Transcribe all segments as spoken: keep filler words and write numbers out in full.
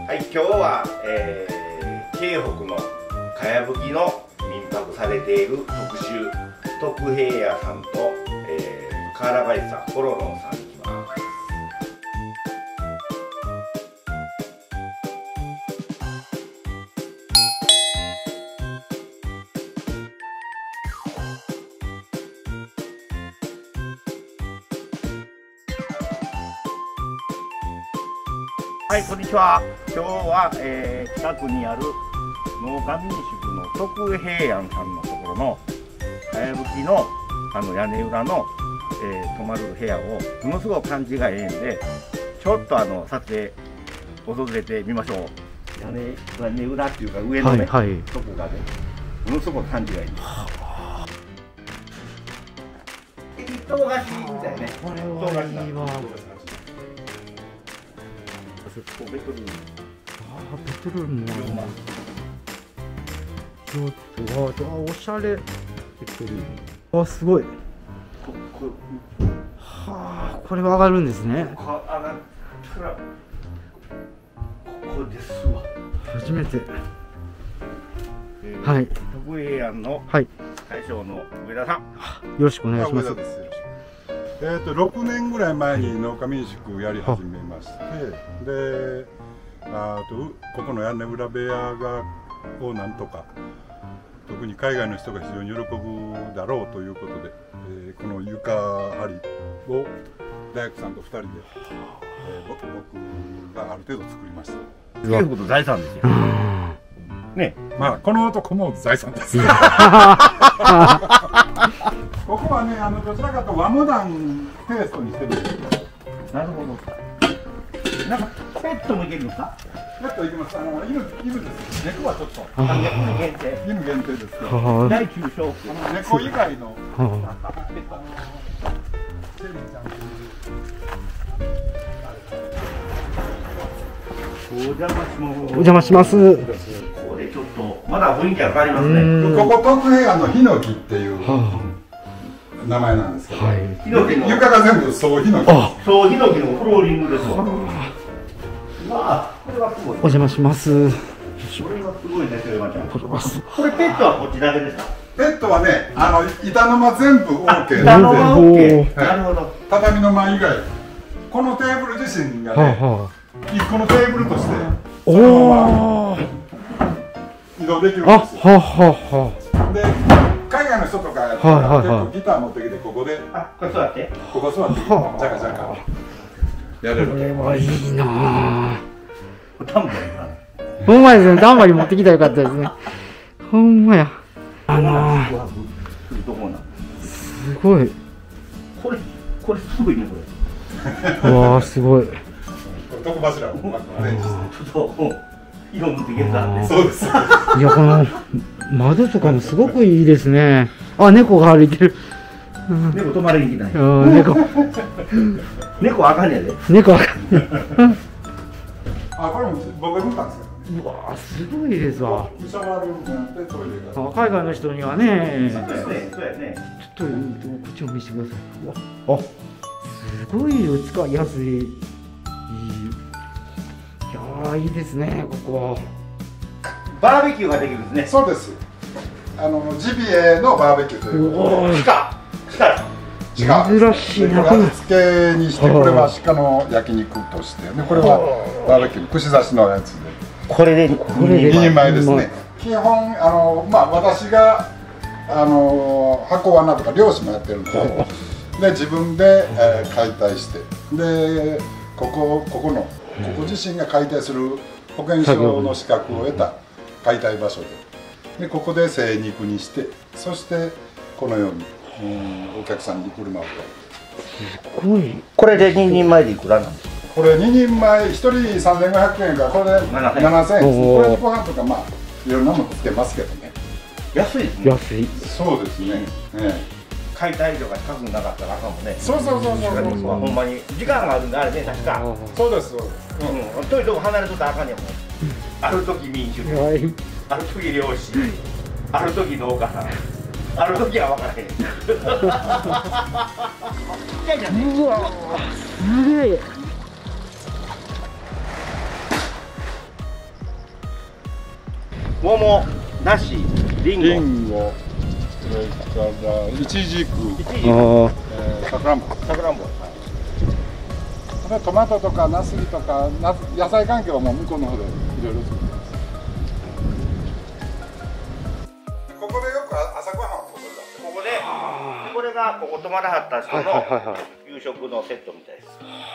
はい、今日は、えー、京北のかやぶきの民泊されている特集徳平屋さんと、えー、河原林さん、コロロンさんに来ます。はい、こんにちは。今日は、えー、近くにある農家民宿の徳平安さんのところのかやぶきのあの屋根裏の、えー、泊まる部屋をものすごく感じがええんで、ちょっとあの撮影訪れてみましょう。屋根屋根裏っていうか上のね、はいはい、とこがね、ものすごく感じがいいんです。一棟貸しみたいね。これはいいわ。ベッドルーム。ああ、ベッドルームもあるな。ちょっと、ああ、おしゃれ。ベッドルーム。あ、すごい。はあ、これは上がるんですね。上がったら。ここですわ。初めて。えー、はい。徳平安の。はい。大将の上田さん。よろしくお願いします。 えーとろくねんぐらい前に農家民宿やり始めまして、であとここの屋根裏部屋がをなんとか特に海外の人が非常に喜ぶだろうということで、えー、この床張りを大工さんとふたりで、えー、僕がある程度作りました。 そういうこと財産ですよ。ね、 まあこの男も財産です。ここはね、あのどちらかと和モダンテイストにしてるんです。 なるほど。なんかペットもいけるんですか？ ペットいけます。あの犬犬です。猫はちょっと。 犬限定。 犬限定ですけど。 大中小。 猫以外のペット。 お邪魔します。 お邪魔します。 これちょっとまだ雰囲気が変わりますね。 ここ徳平安のヒノキっていう名前なんですけど、はい、床が全部総ヒノキ。 総ヒノキのフローリングですわ。わあ、これはすごい。 お邪魔します。 これはすごいね、それはちゃん。これペットはこっちだけですか？ ペットはね、あの板の間全部 オーケー板の間 オーケー。なるほど。 畳の間以外、このテーブル自身がね、一個のテーブルとしてそのまま移動できるんですよ。で、海外の人とかやったら結構ギター持ってきてここで、 あ、これ座って、 ここ座って、ジャカジャカやれる。 これはいいなぁ。 タンバリンかな。 ほんまですね、タンバリン持ってきたらよかったですね。ほんまや。あのー、すごい。 これ、これすごいね、これ。うわー、すごい。 床柱をうまくアレンジして。 ちょっと色塗っていけたんで。 そうです。 いや、この窓とかもすごくいいですね。あ、猫が歩いてる。 猫止まれにきない。 猫。 猫あかんねやで。 猫あかんね。 あ、これも僕が塗ったんですよ。 うわ、すごいですわ。 シャワールームがあってトイレが。 海外の人にはね。 そうですね。そうやね。 ちょっとこっちを見せてください。あ、すごい使いやすい。いやー、いいですね、ここは。 バーベキューができるんですね。 そうです。あのジビエのバーベキューということで。 鹿。 鹿。 珍しいな。 味付けにして、これは鹿の焼肉として、でこれはバーベキューの串刺しのやつで。 これで、 これでににんまえですね。基本あのまあ私があの箱罠とか漁師もやってるんで、で自分で、えー、解体して、でここここのここ自身が解体する保険証の資格を得た解体場所で、でここで精肉にして、そしてこのように、うん、お客さんに振る舞うと。 すごい。 これでににんまえでいくらなんですか？ これににんまえひとりさんぜんごひゃくえんがこれでななせんえんです。これにご飯とかまあいろんなものつけますけどね。 安いですね。 安い。 そうですね。ええ。 解体料が高くなかったらあかんもんね。 そうそうそうそう。 ほんまに時間があるんであれね、確か。 そうですそうです。 うん。遠いとこ離れとったらあかんやもん。ある時民宿、ある時漁師、ある時農家さん、ある時は分からへん。 うわ、すげえ。 桃、梨、りんご、 リンゴ、それからイチジク、 いちじ、 えー、さくらんぼ。 さくらんぼ。 でトマトとかナスビとかな野菜関係はもう向こうの方でいろいろ作ってます。ここでよく朝ごはんをここで出してここで、これがここ泊まらはった人の夕食のセットみたいです。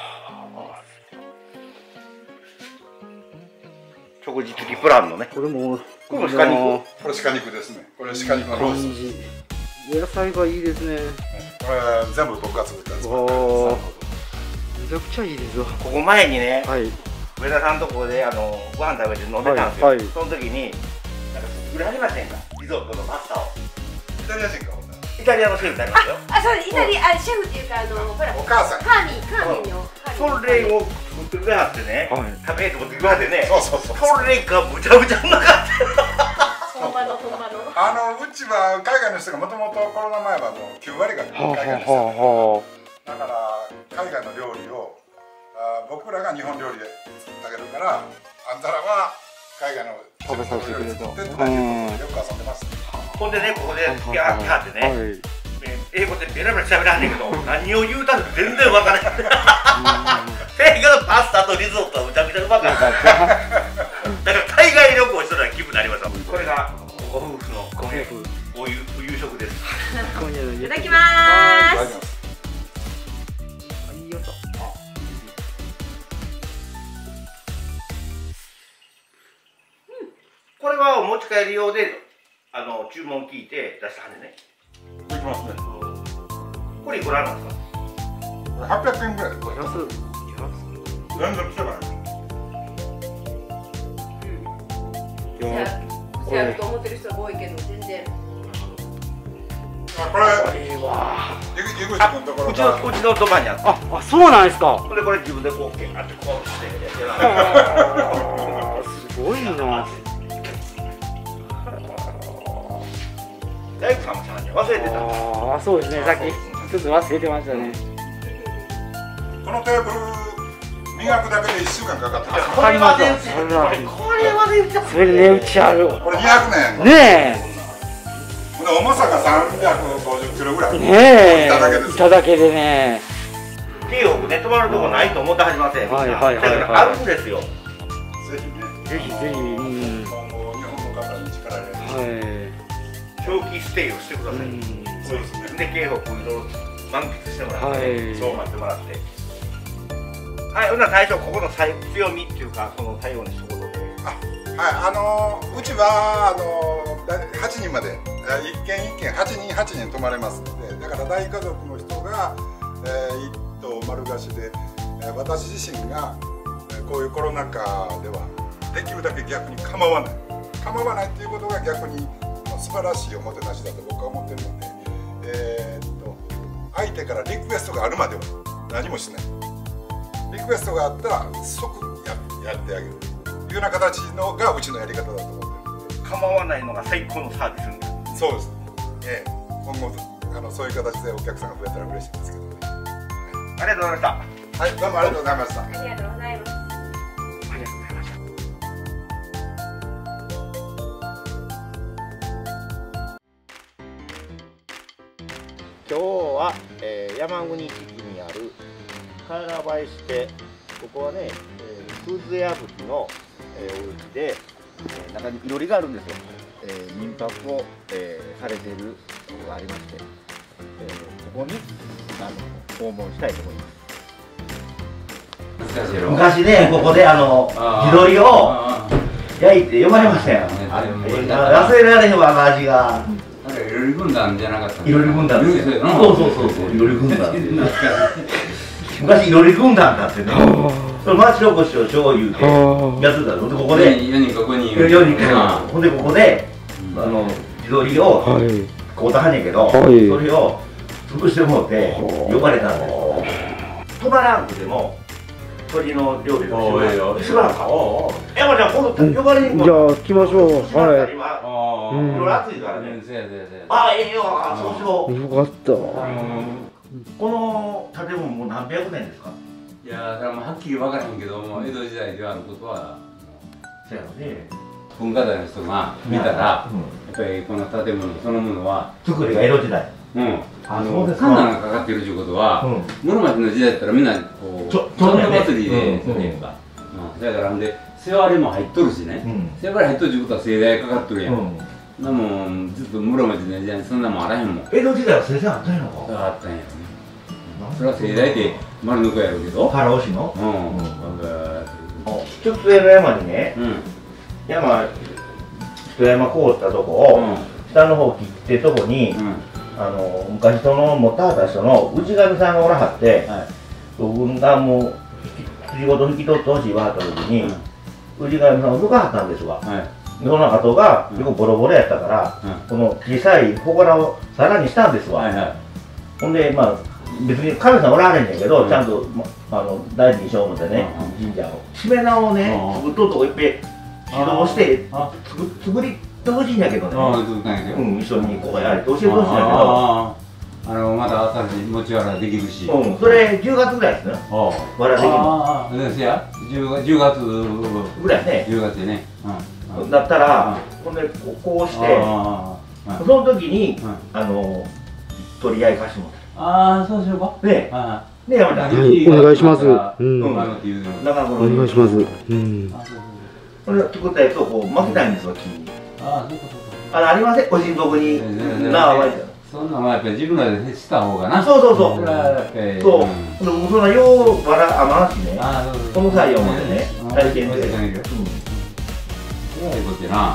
食事付きプランのね。 これもこれも鹿肉。 これ鹿肉ですね。これ鹿肉のロースト。 野菜がいいですね。 これ全部僕が作ったやつ。 おー、めちゃくちゃいいですよ。 ここ前にね、 はい。 上田さんとこであのご飯食べて飲んでたんですよ。 はいはいその時になんか作られませんか？リゾットのパスタを。 イタリア人かほんなら。 イタリアのシェフになりますよ。 あ、そうです。イタリア、あ、シェフっていうか、あの、ほら。 お母さん。 カーミン、カーミンの。 それを作ってくれはってね、 はい食べて持ってくれはってね、 そうそうそう。 それがむちゃむちゃうまかった。 本場の、本場の。 あのうちは海外の人がもともとコロナ前はもうきゅう割が海外の人はだから海外の料理をあ僕らが日本料理で作ってあげるからあんたらは海外の食べさせてくれと。 料理作ってとかいうことでよく遊んでます。 ほんでね、ここでピャーってね、 はい。 英語でベラベラ喋らんねんけど、何を言うたのか全然わからない。映画のパスタとリゾットはむちゃくちゃうまかった。だから海外旅行しとるような気分になりました。これがご夫婦のご夫婦。 お夕夕食です。 今夜のいただきまーす。 いい音。 これはお持ち帰り用で、あの注文聞いて出したはんでね。 できますね。 これいくらなんですか？ はっぴゃくえんぐらい。 安。 全然来てない。 せやると思ってる人が多いけど、全然。 あこれいいわ。 ゆぐゆぐじ君のところうちのうちのそばにあった。 あ、あ、そうなんですか。 これこれ自分でこうあってこうしてやる。 あー、すごいな。 大工さんもさんに忘れてた。 ああ、そうですね。さっきちょっと忘れてましたね。 このテーブル磨くだけでいっしゅうかんかかってます。 これはね、 そんなこれはね、 それで値打ちある。 これにひゃくねん。 ねで重さがさんびゃくごじゅっキロぐらい。 え。ねえ。 いただけですいただけでね。 京北ね、泊まるとこないと思ってはりません。 はいはいはいはいだからあるんですよ。 ぜひね。 ぜひぜひ。うん。 今後日本の方に力入れて。 はい。 長期ステイをしてください。 うんそうですね。 で、京北いろいろ満喫してもらって、 はいそう待ってもらって。はい、ほんなら最初ここの最強みっていうか、この最後の一言で。 はい、あのー、うちはあのー、だはちにんまであ一軒一軒はちにんはちにん泊まれますので、だから大家族の人が、えー、一棟丸貸しで、えー、私自身が、えー、こういうコロナ禍ではできるだけ逆に構わない構わないっていうことが逆に素晴らしいおもてなしだと僕は思ってるので、えー、っと相手からリクエストがあるまでは何もしない。リクエストがあったら即 や, やってあげるというような形のがうちのやり方だと思ってるので。 構わないのが最高のサービスになる。 そうです、ええ、今後あのそういう形でお客さんが増えたら嬉しいんですけどね。 ありがとうございました。 はい、どうもありがとうございました。 ありがとうございます。 ありがとうございました。 今日は、えー、山国地区にある金林で、ここはね、えー、空津屋吹の、えー、お家で、えー、中にいろりがあるんですよ。えー、民泊を、えー、されているところがありまして、えー、ここにあの訪問したいと思います。昔ね、ここであの地鶏を焼いて呼ばれましたよ。忘れられへんわ、あの味が。 なんかいろり軍団じゃなかった。 いろり軍団ですよ。 そうそうそうそう、いろり軍団って。昔いろり軍団だってね。その町おこしを醤油でやってたので、ここでよにんかごにん。 よにんか。ほんでここであの地鶏を買うたはんねんけど、それを潰してもらって呼ばれたんです。泊まらんくても鶏の料理をしてもらうか。山ちゃん今度呼ばれに行こう。 じゃあ来ましょう。はい。 今あうんいろいろ暑いからね。 あ、せやせやせや。 ああ、ええよ、そうしよう。 よかった。 この建物もう何百年ですか？ いやー、それはもうはっきり分からへんけども、江戸時代ではあることは。 そうやろね。 文化財の人が見たら、やっぱりこの建物そのものは作りが江戸時代。 うん、 ああのそうですかカンナがかかってるということは、室町の時代だったらみんなこうちょちょんと祭りでそうやんか。だからんで世話りも入っとるしね。世話り入っとるってことは盛大かかっとるやん。なもんずっと室町の時代にそんなもんあらへんもん。 江戸時代は先生あったんやろか。 あったんやね。それは盛大で丸のこやろうけど。 原尾市の。 うん。 ちょっと上の山にね、山一山凍ったとこを下の方切ってとこに。あの昔その持ったはった人の氏神さんがおらはって、はい、僕がもう仕事引き取ってほしいわった時に、うん、氏神さんを抜かはったんですわ、はい、その後が結構ボロボロやったから、うん、この小さい祠をさらにしたんですわ、はいはい、ほんでまあ別に神さんおらはれんねんけど、うん、ちゃんと、ま、あの大事にしよう思ってね、うん、神社をしめ縄をね作っとるとこいっぺん指導して作りってほしいんやけどね。うん、一緒にこうやって教えてほしいんやけど。あのまた新しい餅わらできるし。 うん、それじゅうがつぐらいですね。わらできるの。 ああ、ですや。じゅうがつぐらいね。 じゅうがつでね。 だったら、ほんでこうして、その時にあの取り合い貸してもらう。 ああ、そうしようか。 ね。ね、山ちゃん。 お願いします。うん。お願いします。うん。 これ作ったやつをこう巻きたいんですよ、木に。 ああ、そうかそうか。 あれありません、ご神木に。なあ、わいて。 そんなのはやっぱり自分らでした方がな。 そうそうそう。そう。そんなようバラ余らしね。この際を持ってね、体験で。うん。そういうことやな。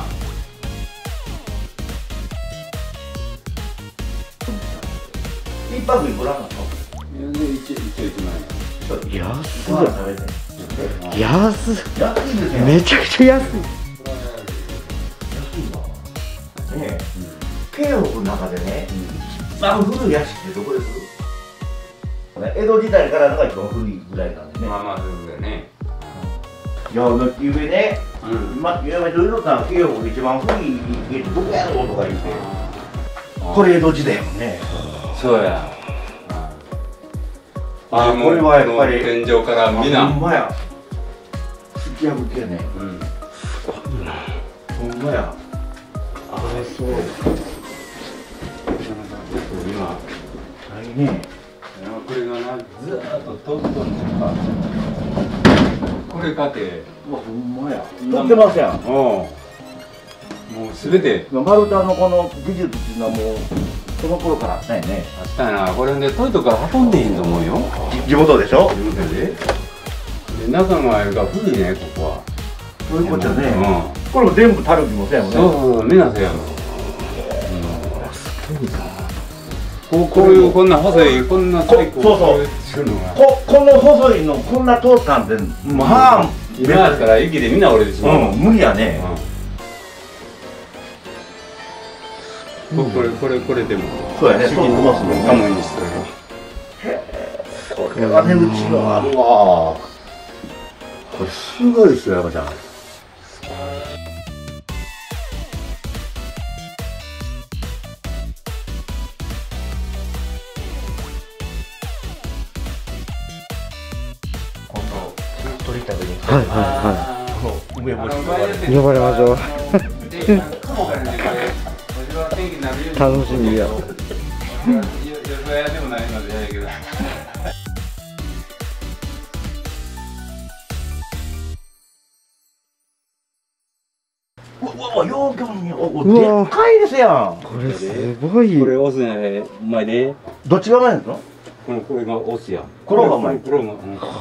一泊いくらなの？ 一一一万円。安い。安い。 安いですよ。 めちゃくちゃ安い。 ね、京北の中でね、一番古い屋敷ってどこです？江戸時代からのが一番古いぐらいなんでね。 まあまあそうだよね。 いや、ゆうべね、今有名と言うとったら京北で一番古い家ってどこやろうとか言って、これ江戸時代やもんね。 そうや。 あ、これはやっぱり天井からみな。 ほんまや。突き破ってね。うん。ほんまや。あれそう。 今。 はいね。 これがな、ずーっと取っとんのか。これかて。 うわ、ほんまや。取ってますやん。 うん。もうすべて。 丸太のこの技術っていうのはもう。その頃からあったよね。 あったよな。これで遠いとこから運んでいいと思うよ。 地元でしょ。 地元で。で中のあれが古いね、ここは。 そういうことじゃね。うん。これも全部タルキもそうやもんね。 そうそう、みんなそうやもん。こうこういうこんな細いこんなそうそう。ここの細いのこんな通ったんで、まあ今やったら雪でみんな折れてしまう。 うん、無理やね。 これこれこれでもそうやね、そう思いますね。 ガムにしてる。 へえ、これは値打ちがあるわ。これすごいですよ、山ちゃん。今度取りたくに。 はいはいはい。梅干し呼ばれましょう。楽しみや。うわ、ようきょんに、お、でっかいですやん。 これすごい。 これオスね、うまいね。 どっちがうまいんですか？ これこれがオスや。 これがうまい。 これが。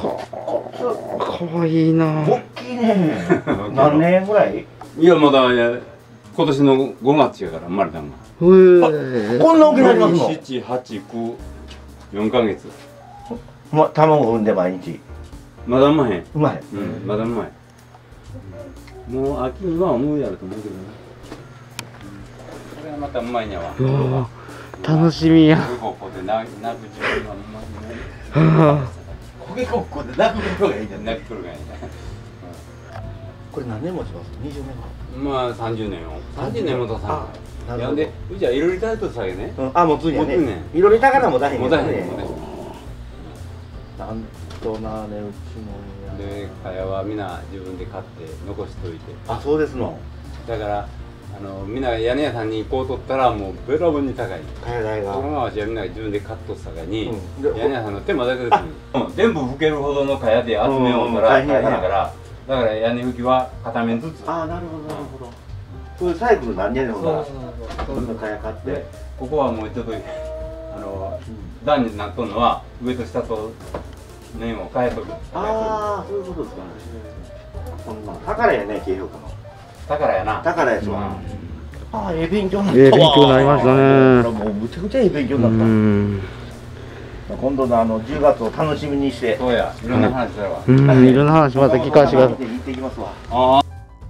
かわいいな。 大きいね。何年ぐらい？ いやまだ今年のごがつやから生まれたの。 こんな大きくなりますの？ 七八九四ヶ月。 ま卵産んで毎日。 まだうまへん。 うまい。 うん、まだうまい。もう秋には思うやると思うけどね。これはまたうまいんやわ。 楽しみや。 ここで泣く自分はうまいね。 こげこっこで泣くところがいいんじゃない？ 泣くところがいいね。 これ何年持ちます？にじゅうねんまあさんじゅうねんよ。さんじゅうねんもたさん。なんでうちはいろりたいとさえね。 あ、持つんやね。いろりたからもたへんもたへんね。 なんとなね、うちもで、かやはみんな自分で買って残しといて。 あ、そうですの。 だからあのみんな屋根屋さんにこう取ったらもうべらぼんに高い。 茅代がこのままじゃみんなが自分でカットしたかに、 うんで屋根屋さんの手間だけですよ、うん、全部拭けるほどの茅で集めようたら大変やからだから屋根拭きは片面ずつ。 ああなるほどなるほど。そういうサイクル何年ほどどんどん茅買ってでここはもうちょっとあの段になっとるのは上と下と面を変えとる。 ああそういうことですかね。こんな宝やね京北の宝やな。 宝やつは。ああええ勉強になったわ。 ええ勉強になりましたね。 もうむちゃくちゃええ勉強になった。 うん今度のあのじゅうがつを楽しみにして。 そうや、いろんな話するわ。 うんいろんな話また聞かせてください。 行ってきますわ。 ああ。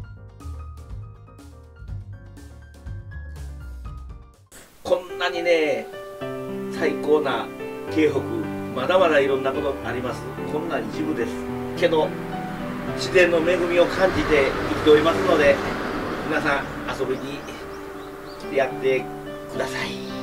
こんなにね最高な京北まだまだいろんなことあります。こんな一部ですけど自然の恵みを感じて生きておりますので皆さん遊びに来てやってください。